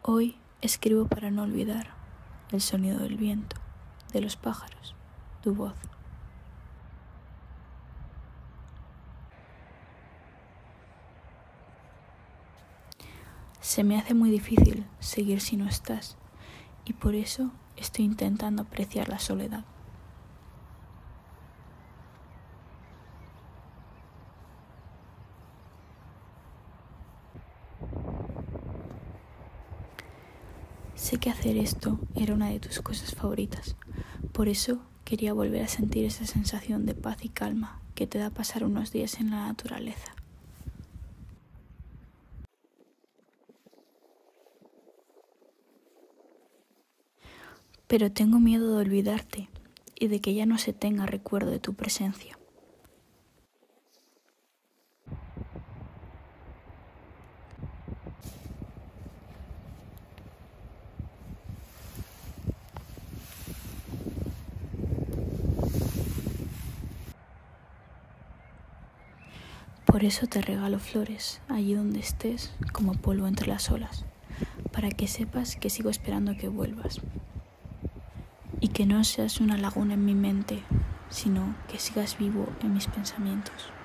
Hoy escribo para no olvidar el sonido del viento, de los pájaros, tu voz. Se me hace muy difícil seguir si no estás, y por eso estoy intentando apreciar la soledad. Sé que hacer esto era una de tus cosas favoritas, por eso quería volver a sentir esa sensación de paz y calma que te da pasar unos días en la naturaleza. Pero tengo miedo de olvidarte y de que ya no se tenga recuerdo de tu presencia. Por eso te regalo flores allí donde estés, como polvo entre las olas, para que sepas que sigo esperando que vuelvas. Y que no seas una laguna en mi mente, sino que sigas vivo en mis pensamientos.